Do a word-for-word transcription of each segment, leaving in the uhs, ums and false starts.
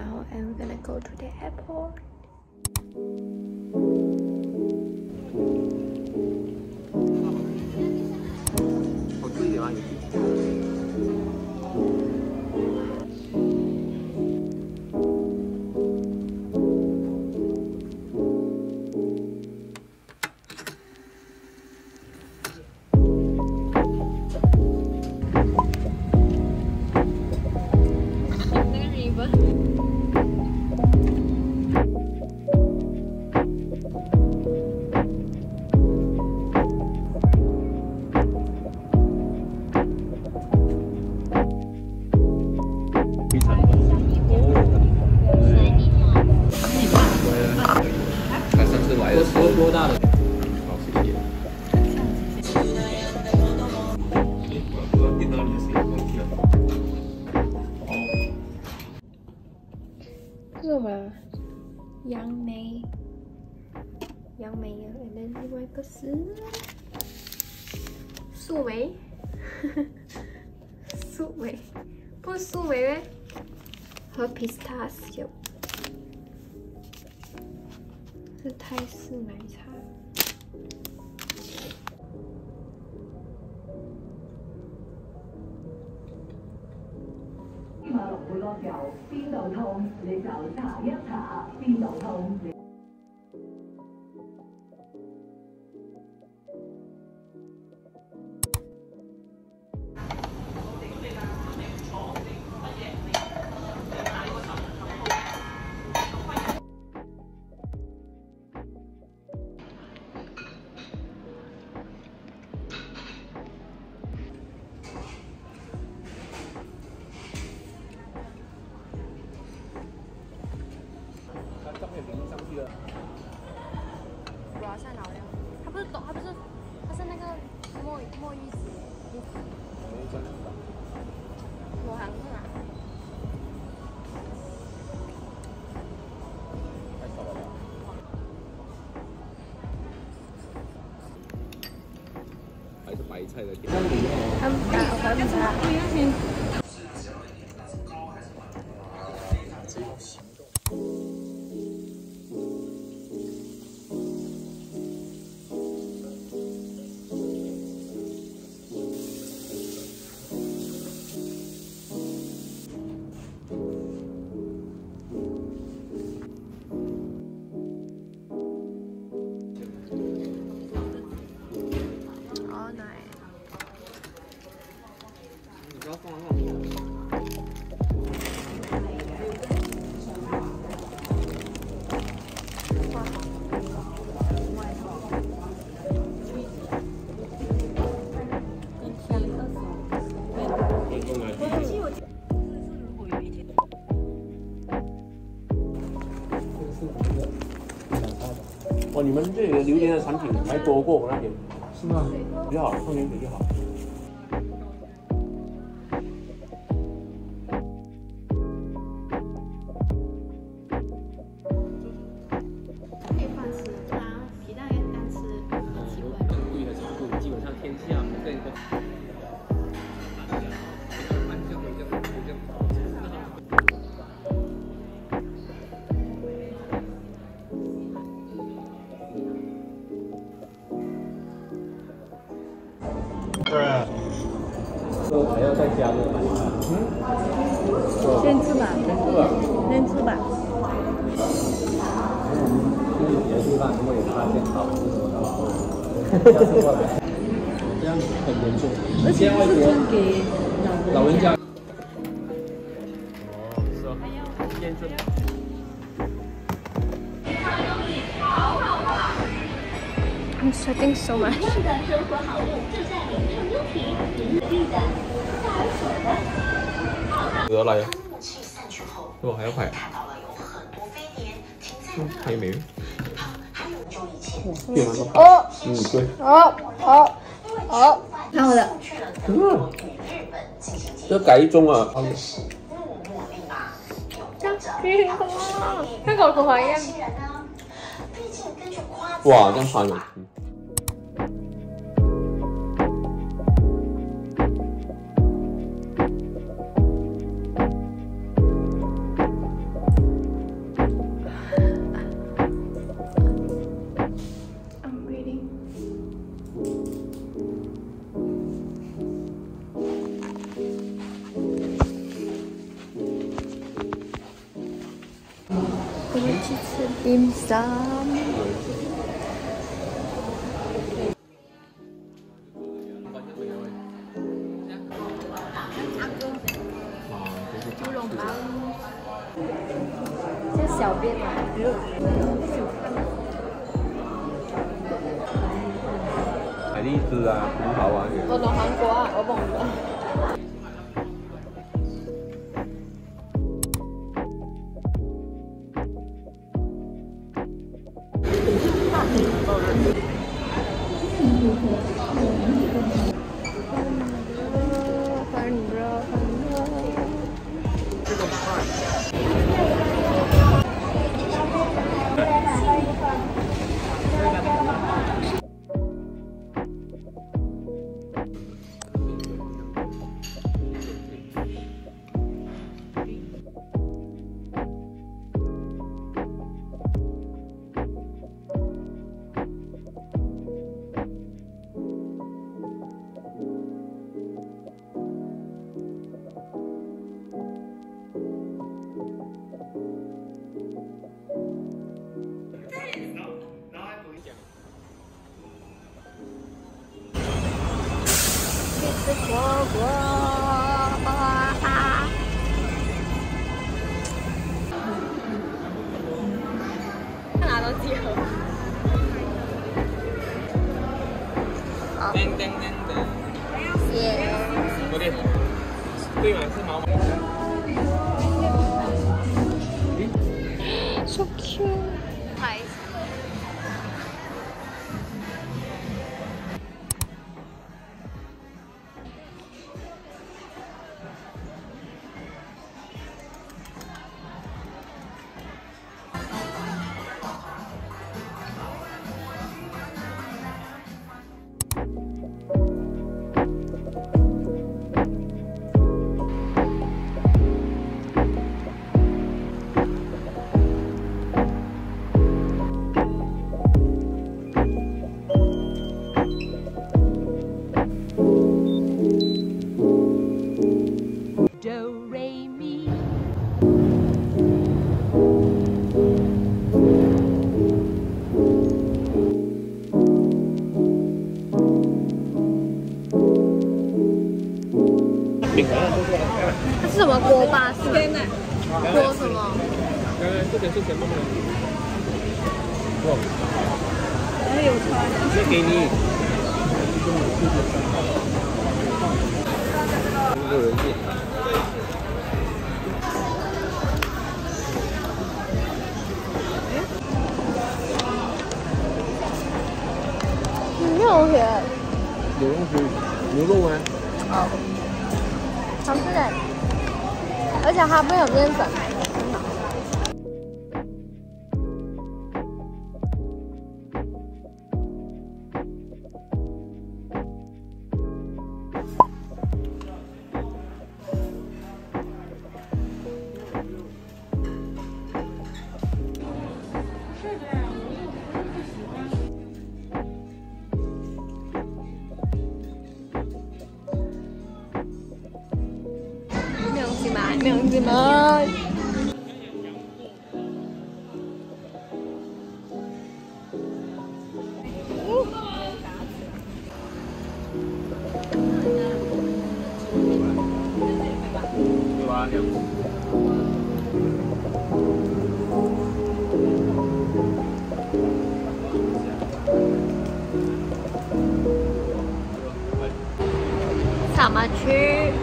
now I'm gonna go to the airport. 我注意点啊，你。 多多大的？好，谢谢。电脑里的声音关机了。 这是什么？杨梅，杨梅啊，然后另外一个是树莓，树莓，不是树莓咩？和 pistachio。 是泰式奶茶。 馬龍貝樂油邊度痛你就搽一搽，邊度痛你。 照片领上去了。 我要下脑了。它不是抖，它不是，它是那个墨墨玉子。 没这样子吧？ 我好像是哪？ 太少了吧？还是白菜的甜。 很大，很大。不要紧。 哦，你们这里的榴莲的产品还多过我那边，是吗？比较好，放点比较好。 可以换吃，它皮蛋也单吃几块。 贵还是贵？基本上天下不对的。 这还要再加热吗？嗯， 先吃吧， 先吃吧， 先吃吧。 嗯，别吃饭，如果有发现好吃什么的，下次过来。这样很严重， 而且是捐给老人家。哦，是哦，验证。 I'm sweating so much. 得来呀，我还要拍。嗯，还有没有？变完都拍。 哦， 嗯，对。 哦哦哦， 看我的。 嗯，这改一中啊。 香港同學一。 哇，這樣拍嘅。 dim sum。猪笼包，这小便啊， 海蛎丝啊，葡萄啊， 我懂韩国啊，我懂的。很热，很热。 这种菜。 吃火锅，拿东西喝。好， 叮叮叮叮。 耶。 我的，对嘛是毛毛。 So cute。拍。它是什么锅巴？是锅什么？ 呃，这个是什么呢？哇， 还有穿。 这给你。这个人是。 牛血。 有东西，牛肉吗？ 好。好吃的，而且它没有面粉，很好。娘子们， 对吧？ 怎么吃？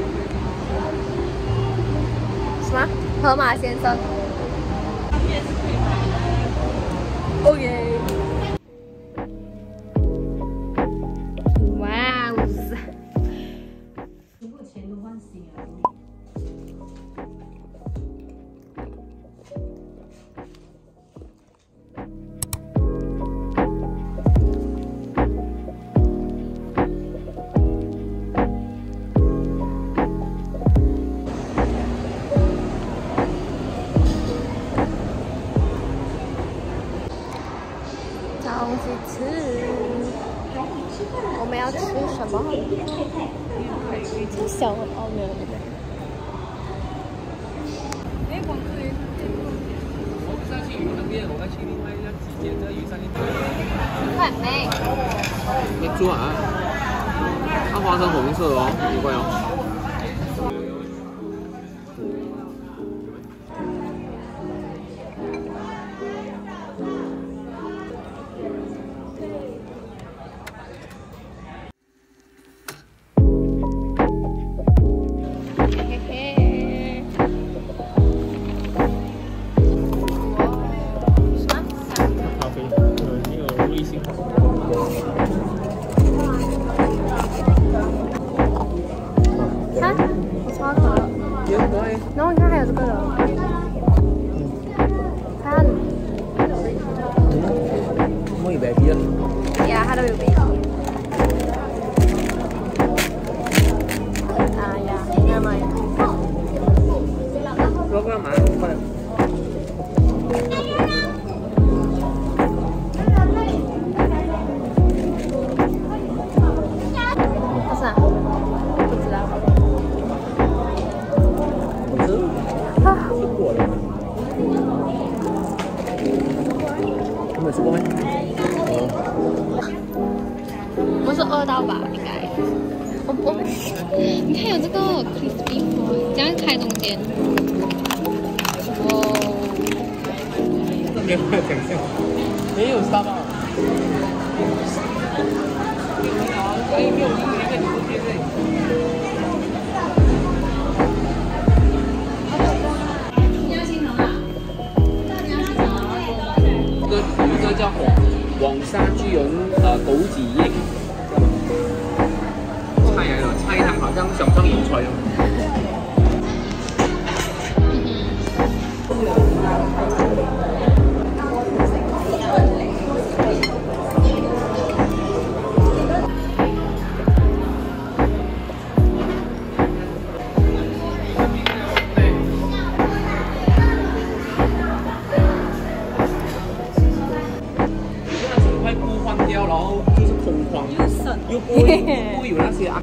什么？河马先生。OK。哇哦！ 如果钱都换新了。 东西吃，我们要吃什么？这小哦没有那个。 哎，广州人。 那边我们去另外一家几间，这鱼上面。 很美。 你猪啊？它花成红色哦，奇怪哦。 然后你看还有这个的，看， 冇有 baby 啊？ 呀，它都有 baby。啊呀，应该买。 嗰個買好快。 不是啊，不知道。 啊，吃过了。你没吃过吗？哦。 不是饿到吧？应该。我我，你看有这个 crispy foil， 这样开中间。哦。 没有想象，没有沙包。哎，没有另一个中间嘞。 这个叫黃黃沙豬膶呃枸杞葉，菜嚟咯，菜湯好像上上油菜咯。然后就是空旷，又不会不会有那些啊。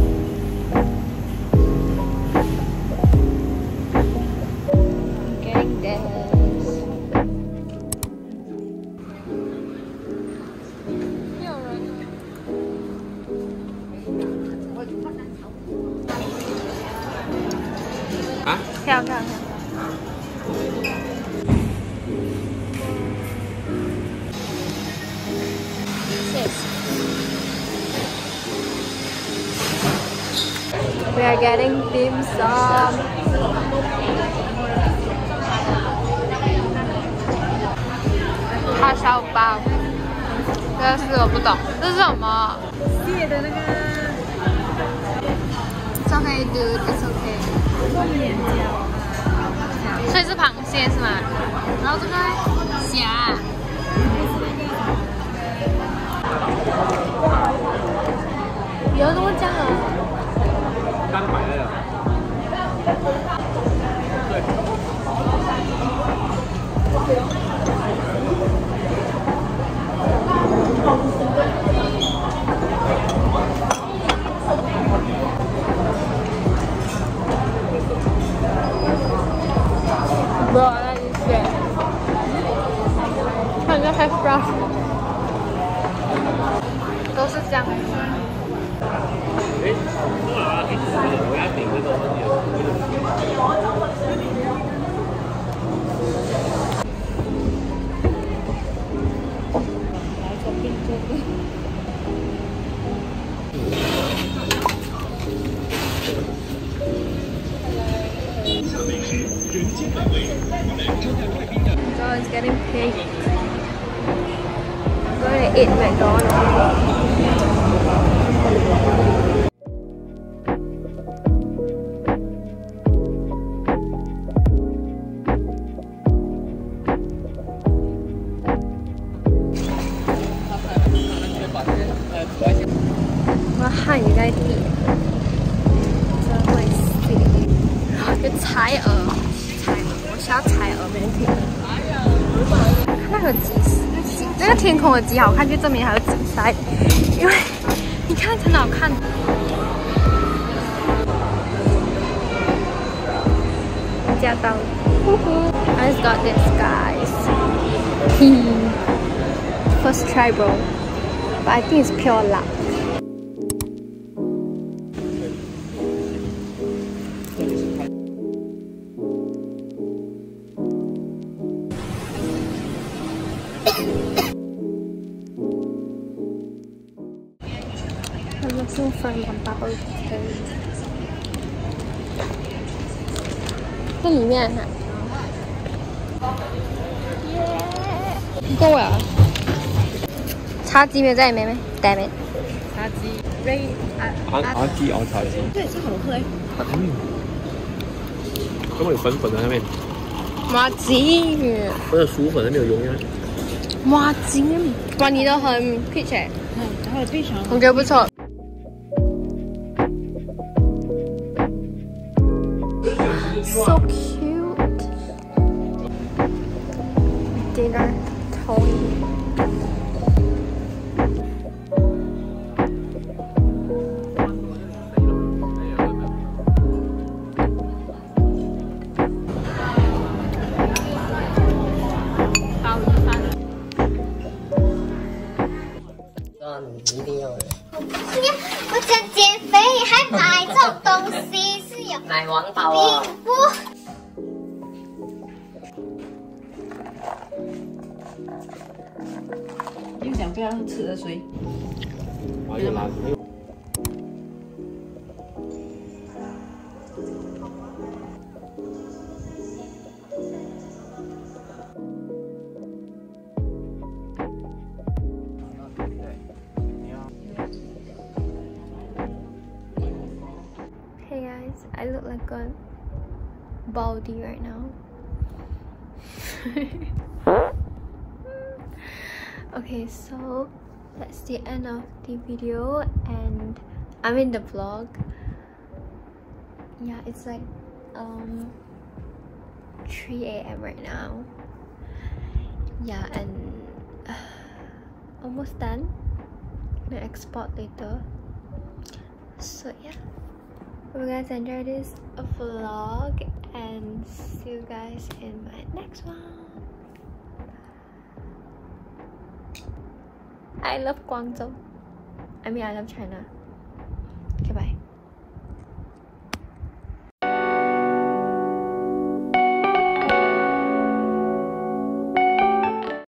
Getting this. 没有人。 啊？ 跳跳跳。 We are getting dim sum. 叉烧包，这个是我不懂，这是什么？ 蟹的那个。 It's okay, dude. It's okay. 面条。 所以是螃蟹是吗？然后这个虾。有人跟我讲了。 刚买的。对。 不要那里选，看这还 fresh， 都是这样。 哎，说好了，一直我要顶这个东西。 来左边左边。So it's getting pink. I'm going to eat McDonald's. 我漢語嘅啲，真會死。有柴鵝，柴鵝，我想要柴鵝没听。看那个鸡，那个天空的鸡好看，就证明还有紫晒，因为你看很好看。驾到了。 I just got this, guys. First try, bro. But I think it's pure luck. I'm looking for my bubble tea. 这里面哈，够了。茶几没在里面没？在没？ 茶几 ，Ray 啊阿阿基熬茶鸡， 对，这好喝哎。 嗯，因為粉粉喺入面， 麻子， 嗰個薯粉喺邊度用嘅？ 麻子，哇，你都很 peach 哎， 嗯，然后非常我觉得不错。So cute. Dinner Tony. Ah, 你一定要的。 我想减肥，还买这种东西是有奶黄包啊！ 不。 又想不要吃了水？ 还有哪？ Hey guys, I look like a baldy right now. Okay, so that's the end of the video, and I'm in the vlog. Yeah, it's like um three A M right now. Yeah, and uh, almost done. I'm gonna export later. So yeah, hope you guys enjoyed this vlog, and see you guys in my next one. I love Guangzhou. I mean, I love China. Okay, bye.